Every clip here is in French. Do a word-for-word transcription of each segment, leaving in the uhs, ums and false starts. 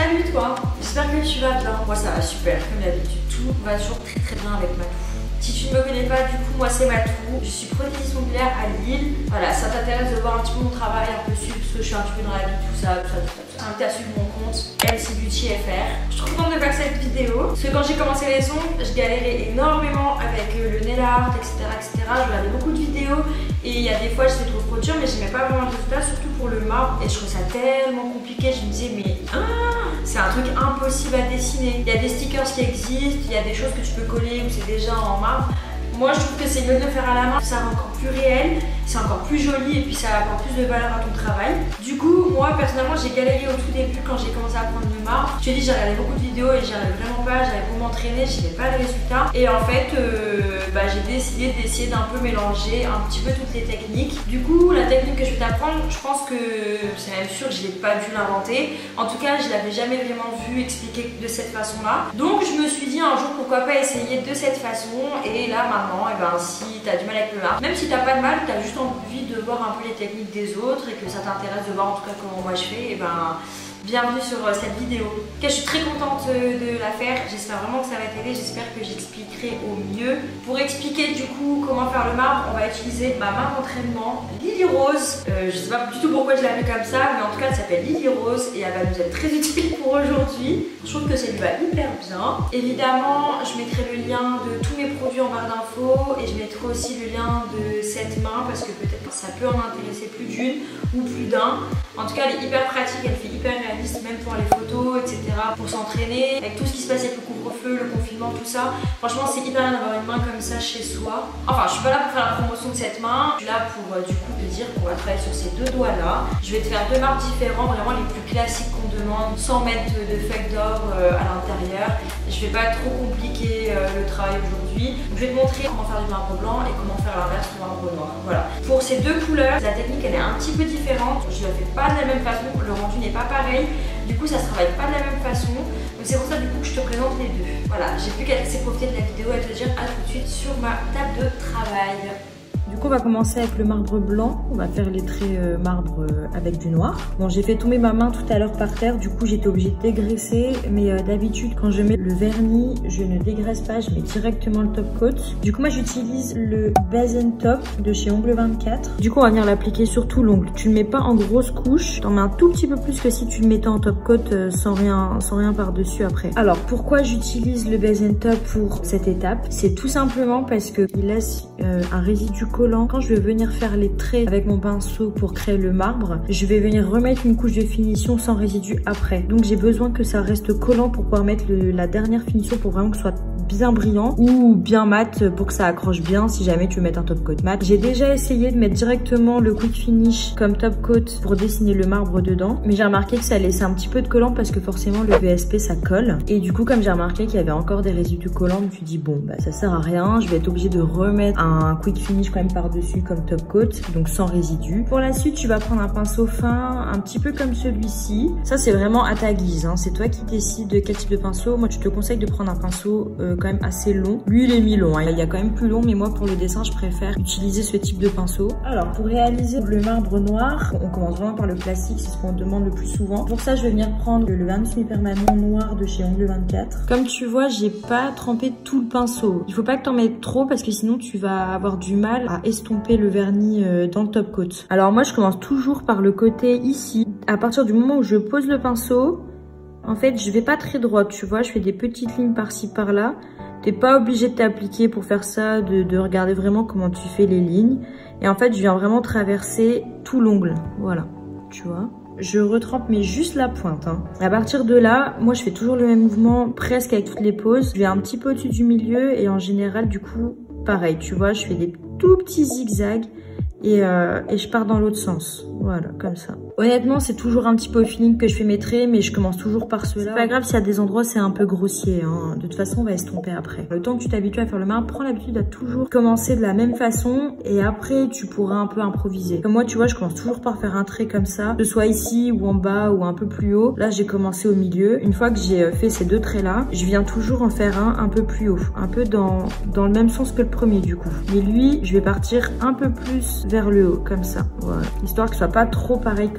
Salut toi, j'espère que tu vas bien. Moi ça va super, comme d'habitude, tout va toujours très très bien avec Matou. Si tu ne me connais pas, du coup moi c'est Matou, je suis prothésiste oculaire à Lille. Voilà, ça t'intéresse de voir un petit peu mon travail, un peu suivre ce que je suis un petit peu dans la vie, tout ça, tout ça, tout ça. Tout ça. Invite à suivre mon compte M C Beauty F R. Je suis trop contente de faire cette vidéo, parce que quand j'ai commencé les ongles, je galérais énormément avec le nail art, et cetera et cetera. Je regardais beaucoup de vidéos et il y a des fois j'étais trop trop dure, mais j'aimais pas vraiment le résultat, surtout pour le marbre. Et je trouvais ça tellement compliqué, je me disais mais ah, c'est un truc impossible à dessiner. Il y a des stickers qui existent, il y a des choses que tu peux coller où c'est déjà en marbre. Moi je trouve que c'est mieux de le faire à la main, ça rend encore plus réel, c'est encore plus joli et puis ça apporte plus de valeur à ton travail. Du coup, moi personnellement j'ai galéré au tout début quand j'ai commencé à prendre le marbre. Je te dis, j'ai regardé beaucoup de vidéos et j'y arrivais vraiment pas, j'avais beau m'entraîner, je n'avais pas le résultat. Et en fait, euh, bah, j'ai décidé d'essayer d'un peu mélanger un petit peu toutes les techniques. Du coup, la technique que je vais t'apprendre, je pense que c'est même sûr que je n'ai pas dû l'inventer. En tout cas, je l'avais jamais vraiment vu expliquer de cette façon-là. Donc je me suis dit un jour pourquoi pas essayer de cette façon. Et là maintenant, et ben, si tu as du mal avec le marbre, même si tu n'as pas de mal, tu as juste envie de voir un peu les techniques des autres et que ça t'intéresse de voir en tout cas comment moi je fais, et ben bienvenue sur cette vidéo. Okay, je suis très contente de la faire, j'espère vraiment que ça va t'aider, j'espère que j'expliquerai au mieux. Pour expliquer du coup comment faire le marbre, on va utiliser ma marque d'entraînement Lily Rose. Euh, je sais pas du tout pourquoi je l'ai appelée comme ça, mais en tout cas elle s'appelle Lily Rose et elle va nous être très utile pour aujourd'hui. Je trouve que ça lui va hyper bien. Évidemment, je mettrai le lien de tous mes produits en barre d'infos et je mettrai aussi le lien de cette main parce que peut-être ça peut en intéresser plus d'une ou plus d'un. En tout cas, elle est hyper pratique, elle fait hyper réaliste même pour les photos, et cetera. Pour s'entraîner, avec tout ce qui se passe avec le couvre-feu, le confinement, tout ça. Franchement, c'est hyper bien d'avoir une main comme ça chez soi. Enfin, je suis pas là pour faire la promotion de cette main. Je suis là pour euh, du coup te dire qu'on va travailler sur ces deux doigts-là. Je vais te faire deux marbres différents, vraiment les plus classiques qu'on demande, sans mettre de feuilles d'or euh, à l'intérieur. Je vais pas trop compliquer euh, le travail aujourd'hui. Je vais te montrer comment faire du marbre blanc et comment faire l'inverse du marbre noir. Voilà. Pour ces deux couleurs, la technique elle est un petit peu différente. Je la fais pas de la même façon, le rendu n'est pas pareil. Du coup, ça se travaille pas de la même façon. Donc c'est pour ça du coup que je te présente les deux. Voilà, j'ai plus qu'à te laisser profiter de la vidéo et te dire à tout de suite sur ma table de travail. Du coup, on va commencer avec le marbre blanc. On va faire les traits euh, marbre euh, avec du noir. Bon, j'ai fait tomber ma main tout à l'heure par terre. Du coup, j'étais obligée de dégraisser. Mais euh, d'habitude, quand je mets le vernis, je ne dégraisse pas. Je mets directement le top coat. Du coup, moi, j'utilise le Base and Top de chez Ongles vingt-quatre. Du coup, on va venir l'appliquer sur tout l'ongle. Tu ne le mets pas en grosse couche. T'en mets un tout petit peu plus que si tu le mettais en top coat euh, sans rien, sans rien par-dessus après. Alors, pourquoi j'utilise le Base and Top pour cette étape? C'est tout simplement parce qu'il laisse euh, un résidu collant. Quand je vais venir faire les traits avec mon pinceau pour créer le marbre, je vais venir remettre une couche de finition sans résidu après. Donc j'ai besoin que ça reste collant pour pouvoir mettre le, la dernière finition pour vraiment que ce soit bien brillant ou bien mat pour que ça accroche bien si jamais tu veux mettre un top coat mat. J'ai déjà essayé de mettre directement le quick finish comme top coat pour dessiner le marbre dedans, mais j'ai remarqué que ça laissait un petit peu de collant parce que forcément le V S P ça colle. Et du coup, comme j'ai remarqué qu'il y avait encore des résidus collants, je me suis dit bon bah ça sert à rien, je vais être obligée de remettre un quick finish quand même par-dessus comme top coat, donc sans résidus. Pour la suite, tu vas prendre un pinceau fin, un petit peu comme celui-ci. Ça, c'est vraiment à ta guise, hein. C'est toi qui décides de quel type de pinceau. Moi, je te conseille de prendre un pinceau euh, quand même assez long. Lui, il est mi-long, hein. Il y a quand même plus long, mais moi, pour le dessin, je préfère utiliser ce type de pinceau. Alors, pour réaliser le marbre noir, on commence vraiment par le classique, c'est ce qu'on demande le plus souvent. Pour ça, je vais venir prendre le vernis semi-permanent noir de chez Ongles vingt-quatre. Comme tu vois, j'ai pas trempé tout le pinceau. Il faut pas que t'en mettes trop parce que sinon, tu vas avoir du mal à estomper le vernis dans le top coat. Alors moi je commence toujours par le côté ici. À partir du moment où je pose le pinceau, en fait je vais pas très droit, tu vois, je fais des petites lignes par-ci par-là. T'es pas obligé de t'appliquer pour faire ça, de, de regarder vraiment comment tu fais les lignes. Et en fait je viens vraiment traverser tout l'ongle, voilà, tu vois. Je retrempe mais juste la pointe, hein. À partir de là, moi je fais toujours le même mouvement presque avec toutes les poses. Je vais un petit peu au-dessus du milieu et en général du coup pareil, tu vois, je fais des tout petits zigzags et, euh, et je pars dans l'autre sens. Voilà, comme ça. Honnêtement, c'est toujours un petit peu au feeling que je fais mes traits, mais je commence toujours par ceux-là. C'est pas grave s'il y a des endroits c'est un peu grossier, hein. De toute façon, on va estomper après. Le temps que tu t'habitues à faire le marbre, prends l'habitude à toujours commencer de la même façon et après, tu pourras un peu improviser. Comme moi, tu vois, je commence toujours par faire un trait comme ça, que ce soit ici ou en bas ou un peu plus haut. Là, j'ai commencé au milieu. Une fois que j'ai fait ces deux traits-là, je viens toujours en faire un un peu plus haut, un peu dans, dans le même sens que le premier du coup. Mais lui, je vais partir un peu plus vers le haut, comme ça. Voilà. Histoire que ce soit pas trop pareil que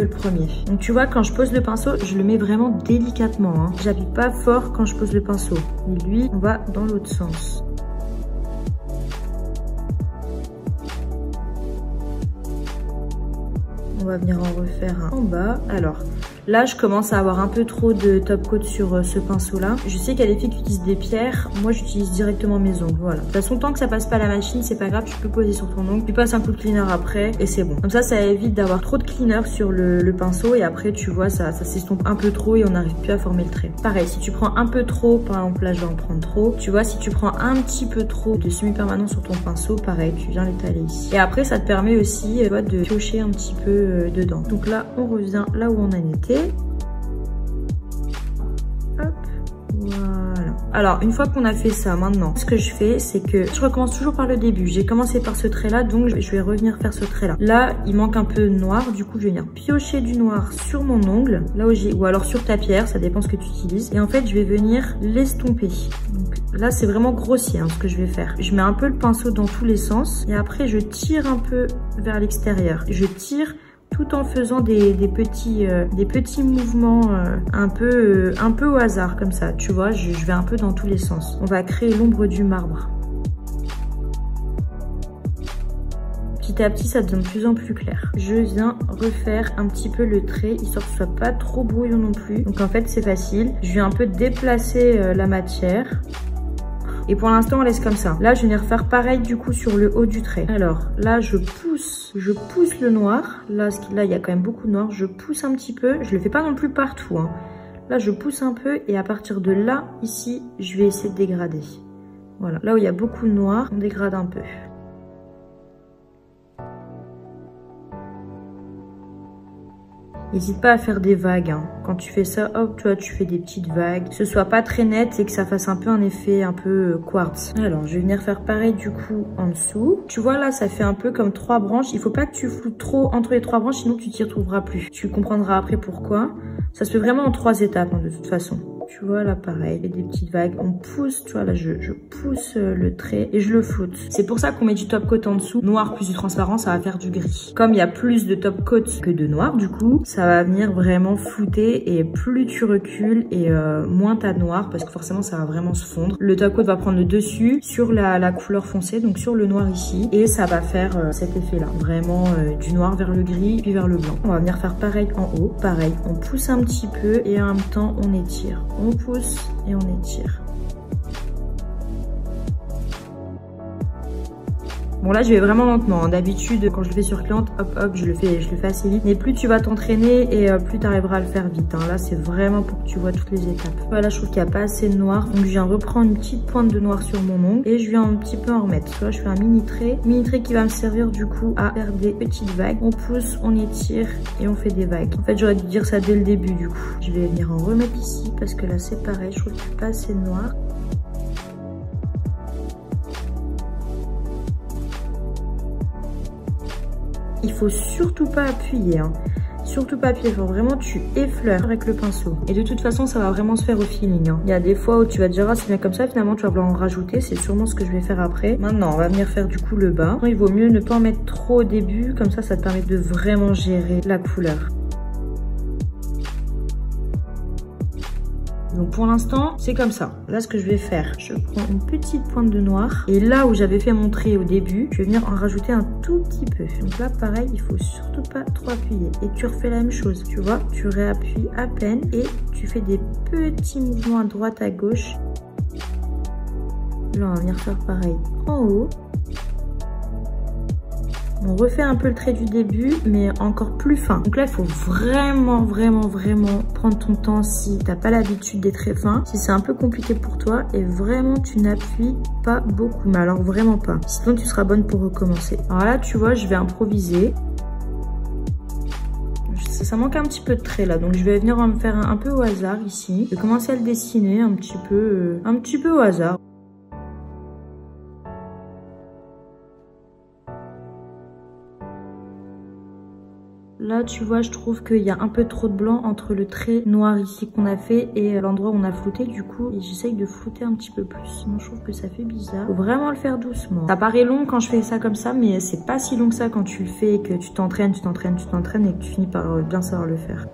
le premier. Donc tu vois, quand je pose le pinceau, je le mets vraiment délicatement. Hein. J'appuie pas fort quand je pose le pinceau. Et lui, on va dans l'autre sens. On va venir en refaire un en bas. Alors, là, je commence à avoir un peu trop de top coat sur euh, ce pinceau-là. Je sais qu'il y a des filles qui utilisent des pierres. Moi, j'utilise directement mes ongles. Voilà. De toute façon, tant que ça passe pas à la machine, c'est pas grave. Tu peux poser sur ton ongle. Tu passes un coup de cleaner après et c'est bon. Comme ça, ça évite d'avoir trop de cleaner sur le, le pinceau. Et après, tu vois, ça, ça s'estompe un peu trop et on n'arrive plus à former le trait. Pareil, si tu prends un peu trop, par exemple, là, je vais en prendre trop. Tu vois, si tu prends un petit peu trop de semi-permanent sur ton pinceau, pareil, tu viens l'étaler ici. Et après, ça te permet aussi, tu vois, de piocher un petit peu euh, dedans. Donc là, on revient là où on en était. Hop, voilà. Alors, une fois qu'on a fait ça, maintenant, ce que je fais, c'est que je recommence toujours par le début. J'ai commencé par ce trait-là, donc je vais revenir faire ce trait-là. Là, il manque un peu de noir, du coup, je vais venir piocher du noir sur mon ongle, là où j'ai, ou alors sur ta pierre, ça dépend ce que tu utilises. Et en fait, je vais venir l'estomper. Donc là, c'est vraiment grossier, hein, ce que je vais faire. Je mets un peu le pinceau dans tous les sens, et après, je tire un peu vers l'extérieur. Je tire tout en faisant des, des, petits, euh, des petits mouvements euh, un, peu, euh, un peu au hasard, comme ça. Tu vois, je, je vais un peu dans tous les sens. On va créer l'ombre du marbre. Petit à petit, ça devient de plus en plus clair. Je viens refaire un petit peu le trait, histoire que ce soit pas trop brouillon non plus. Donc en fait, c'est facile. Je viens un peu déplacer euh, la matière. Et pour l'instant, on laisse comme ça. Là, je vais venir faire pareil du coup sur le haut du trait. Alors là, je pousse, je pousse le noir. Là, là, il y a quand même beaucoup de noir. Je pousse un petit peu. Je le fais pas non plus partout, hein. Là, je pousse un peu et à partir de là, ici, je vais essayer de dégrader. Voilà. Là où il y a beaucoup de noir, on dégrade un peu. N'hésite pas à faire des vagues, hein. Quand tu fais ça, hop, toi, tu fais des petites vagues. Que ce soit pas très net et que ça fasse un peu un effet un peu quartz. Alors, je vais venir faire pareil du coup en dessous. Tu vois là, ça fait un peu comme trois branches. Il faut pas que tu floutes trop entre les trois branches, sinon tu t'y retrouveras plus. Tu comprendras après pourquoi. Ça se fait vraiment en trois étapes, hein, de toute façon. Tu vois là pareil, des petites vagues, on pousse, tu vois là je, je pousse le trait et je le floute. C'est pour ça qu'on met du top coat en dessous, noir plus du transparent, ça va faire du gris. Comme il y a plus de top coat que de noir du coup, ça va venir vraiment flouter et plus tu recules et euh, moins t'as de noir parce que forcément ça va vraiment se fondre. Le top coat va prendre le dessus sur la, la couleur foncée, donc sur le noir ici et ça va faire euh, cet effet là, vraiment euh, du noir vers le gris puis vers le blanc. On va venir faire pareil en haut, pareil, on pousse un petit peu et en même temps on étire. On pousse et on étire. Bon là je vais vraiment lentement, hein. D'habitude quand je le fais sur cliente, hop hop, je le fais, je le fais assez vite. Mais plus tu vas t'entraîner et euh, plus tu arriveras à le faire vite, hein. Là c'est vraiment pour que tu vois toutes les étapes. Voilà, je trouve qu'il n'y a pas assez de noir. Donc je viens reprendre une petite pointe de noir sur mon ongle et je viens un petit peu en remettre. Tu vois, je fais un mini trait. Mini trait qui va me servir du coup à faire des petites vagues. On pousse, on étire et on fait des vagues. En fait j'aurais dû dire ça dès le début du coup. Je vais venir en remettre ici parce que là c'est pareil, je trouve qu'il n'y a pas assez de noir. Il faut surtout pas appuyer, hein. Surtout pas appuyer, il faut vraiment tu effleures avec le pinceau. Et de toute façon, ça va vraiment se faire au feeling, hein. Il y a des fois où tu vas te dire, ah c'est bien comme ça, finalement tu vas vouloir en rajouter, c'est sûrement ce que je vais faire après. Maintenant, on va venir faire du coup le bas. Il vaut mieux ne pas en mettre trop au début, comme ça, ça te permet de vraiment gérer la couleur. Donc pour l'instant, c'est comme ça. Là, ce que je vais faire, je prends une petite pointe de noir. Et là où j'avais fait mon trait au début, je vais venir en rajouter un tout petit peu. Donc là, pareil, il faut surtout pas trop appuyer. Et tu refais la même chose, tu vois. Tu réappuies à peine et tu fais des petits mouvements à droite, à gauche. Là, on va venir faire pareil en haut. On refait un peu le trait du début, mais encore plus fin. Donc là, il faut vraiment, vraiment, vraiment prendre ton temps si t'as pas l'habitude des traits fins. Si c'est un peu compliqué pour toi, et vraiment, tu n'appuies pas beaucoup. Mais alors, vraiment pas. Sinon, tu seras bonne pour recommencer. Alors là, tu vois, je vais improviser. Ça, ça manque un petit peu de trait là, donc je vais venir en me faire un, un peu au hasard ici. Je vais commencer à le dessiner un petit peu, euh, un petit peu au hasard. Là, tu vois, je trouve qu'il y a un peu trop de blanc entre le trait noir ici qu'on a fait et l'endroit où on a flouté. Du coup, j'essaye de flouter un petit peu plus. Sinon, je trouve que ça fait bizarre. Faut vraiment le faire doucement. Ça paraît long quand je fais ça comme ça, mais c'est pas si long que ça quand tu le fais et que tu t'entraînes, tu t'entraînes, tu t'entraînes et que tu finis par bien savoir le faire.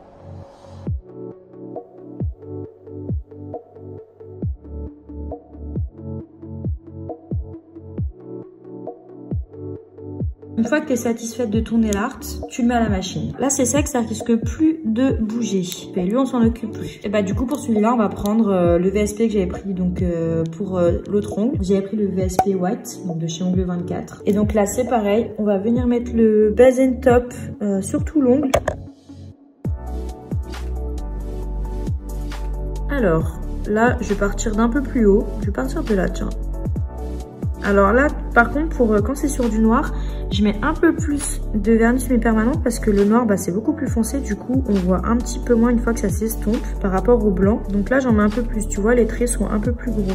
Une fois que tu es satisfaite de ton nail art, tu le mets à la machine. Là, c'est sec, ça risque plus de bouger. Et lui, on s'en occupe plus. Et bah, du coup, pour celui-là, on va prendre euh, le V S P que j'avais pris donc euh, pour euh, l'autre ongle. J'avais pris le V S P White, donc de chez Ongle vingt-quatre. Et donc là, c'est pareil. On va venir mettre le base and top euh, sur tout l'ongle. Alors, là, je vais partir d'un peu plus haut. Je vais partir de là, tiens. Alors là, par contre, pour quand c'est sur du noir, je mets un peu plus de vernis semi-permanent parce que le noir, bah, c'est beaucoup plus foncé. Du coup, on voit un petit peu moins une fois que ça s'estompe par rapport au blanc. Donc là, j'en mets un peu plus. Tu vois, les traits sont un peu plus gros.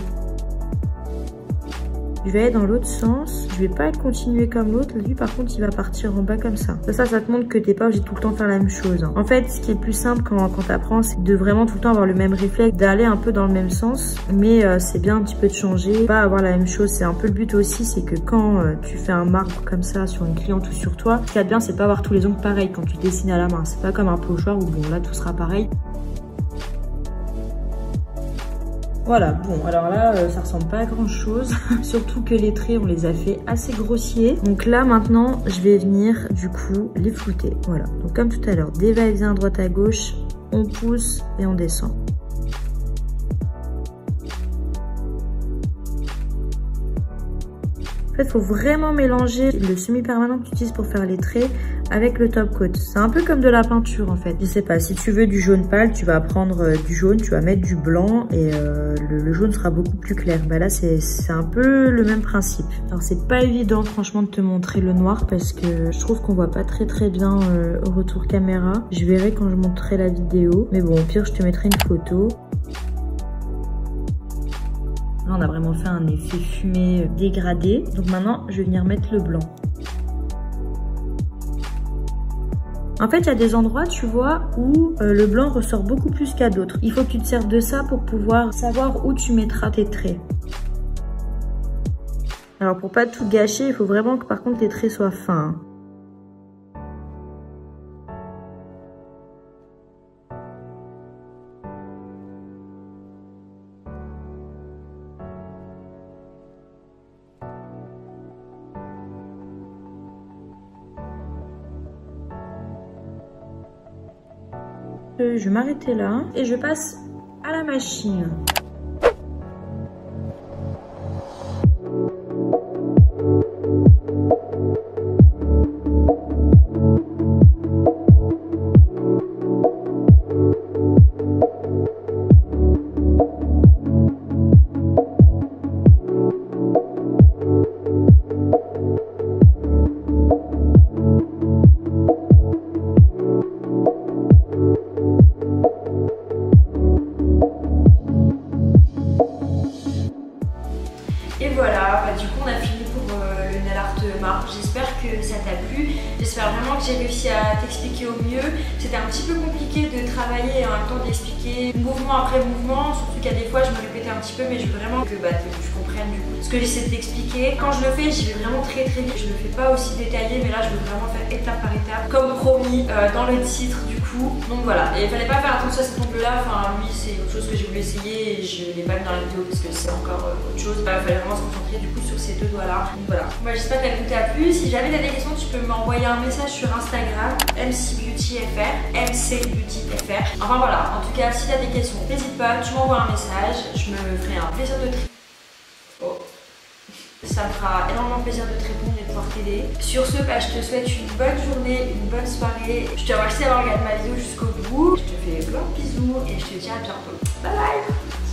Je vais aller dans l'autre sens. Je vais pas continuer comme l'autre. Lui, par contre, il va partir en bas comme ça. Ça, ça, ça te montre que t'es pas obligé de tout le temps faire la même chose. Hein. En fait, ce qui est le plus simple quand, quand t'apprends, c'est de vraiment tout le temps avoir le même réflexe, d'aller un peu dans le même sens. Mais euh, c'est bien un petit peu de changer, pas avoir la même chose. C'est un peu le but aussi, c'est que quand euh, tu fais un marbre comme ça sur une cliente ou sur toi, ce qu'il y a de bien, c'est pas avoir tous les ongles pareils quand tu dessines à la main. C'est pas comme un pochoir où bon, là, tout sera pareil. Voilà, bon, alors là, euh, ça ressemble pas à grand chose. Surtout que les traits, on les a fait assez grossiers. Donc là, maintenant, je vais venir, du coup, les flouter. Voilà, donc comme tout à l'heure, des va-et-vient à droite à gauche, on pousse et on descend. En fait, il faut vraiment mélanger le semi-permanent que tu utilises pour faire les traits avec le top coat. C'est un peu comme de la peinture en fait. Je sais pas, si tu veux du jaune pâle, tu vas prendre euh, du jaune, tu vas mettre du blanc et euh, le, le jaune sera beaucoup plus clair. Bah là, c'est un peu le même principe. Alors, c'est pas évident franchement de te montrer le noir parce que je trouve qu'on voit pas très très bien euh, au retour caméra. Je verrai quand je montrerai la vidéo. Mais bon, au pire, je te mettrai une photo. Là, on a vraiment fait un effet fumé dégradé. Donc maintenant, je vais venir mettre le blanc. En fait, il y a des endroits, tu vois, où euh, le blanc ressort beaucoup plus qu'à d'autres. Il faut que tu te serves de ça pour pouvoir savoir où tu mettras tes traits. Alors, pour pas tout gâcher, il faut vraiment que par contre tes traits soient fins. Je vais m'arrêter là et je passe à la machine. Et voilà, bah, du coup on a fini pour euh, le nail art marbre. J'espère que ça t'a plu. J'espère vraiment que j'ai réussi à t'expliquer au mieux. C'était un petit peu compliqué de travailler et en même temps d'expliquer mouvement après mouvement. Surtout qu'à des fois je me répétais un petit peu, mais je veux vraiment que bah, tu comprennes du coup ce que j'essaie de t'expliquer. Quand je le fais, j'y vais vraiment très très vite. Je le fais pas aussi détaillé, mais là je veux vraiment faire étape par étape, comme promis euh, dans le titre du coup. Donc voilà, et il fallait pas faire attention à cet ongle là. Enfin lui c'est autre chose que j'ai voulu essayer et je l'ai pas mis dans la vidéo parce que c'est encore euh, autre chose. Bah, il fallait vraiment se concentrer du coup sur ces deux doigts là. Donc voilà, moi j'espère que la vidéo t'a plu. Si jamais t'as des questions, tu peux m'envoyer un message sur Instagram, M C Beauty F R, M C Beauty F R. Enfin voilà, en tout cas si t'as des questions, n'hésite pas, tu m'envoies un message, je me ferai un plaisir de te... Oh. Ça me fera énormément plaisir de te répondre et de pouvoir t'aider. Sur ce, bah, je te souhaite une bonne journée, une bonne soirée. Je te remercie d'avoir regardé ma vidéo jusqu'au bout. Je te fais plein de bisous et je te dis à bientôt. Bye bye.